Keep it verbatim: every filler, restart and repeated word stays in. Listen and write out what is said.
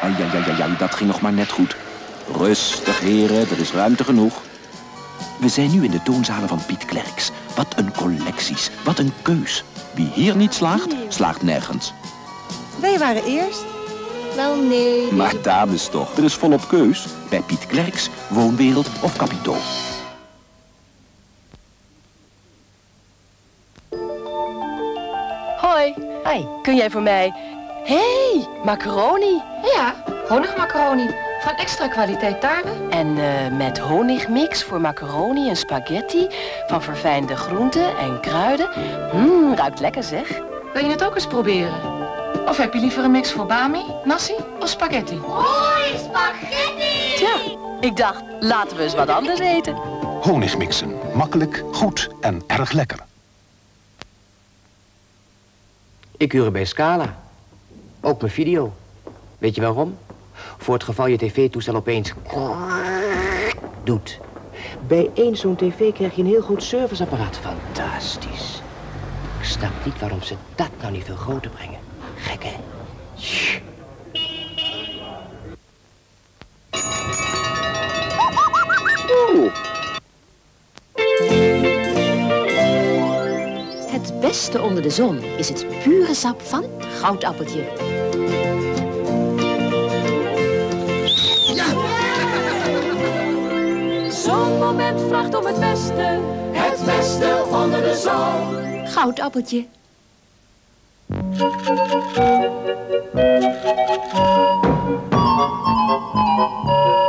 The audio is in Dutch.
Ai, ai, ai, ai, ai, dat ging nog maar net goed. Rustig, heren, er is ruimte genoeg. We zijn nu in de toonzalen van Piet Klerks. Wat een collecties, wat een keus. Wie hier niet slaagt, slaagt nergens. Wij waren eerst. Wel nee. Maar dames toch, er is volop keus. Bij Piet Klerks, Woonwereld of Capitool. Hoi. Hoi. Kun jij voor mij... Hé, hey, macaroni. Ja, honigmacaroni. Van extra kwaliteit tarwe. En uh, met honigmix voor macaroni en spaghetti. Van verfijnde groenten en kruiden. Mmm, ruikt lekker zeg. Wil je het ook eens proberen? Of heb je liever een mix voor bami, nasi of spaghetti? Hoi, spaghetti! Tja, ik dacht, laten we eens wat anders eten. Honigmixen. Makkelijk, goed en erg lekker. Ik huur bij Scala. Ook mijn video. Weet je waarom? Voor het geval je tv-toestel opeens doet. Bij één zo'n tv krijg je een heel goed serviceapparaat. Fantastisch. Ik snap niet waarom ze dat nou niet veel groter brengen. Gek, hè? Shh. Oeh. Het beste onder de zon is het pure sap van Goudappeltje. Zo'n moment vraagt om het beste. Het beste onder de zon. Goudappeltje. Thank you.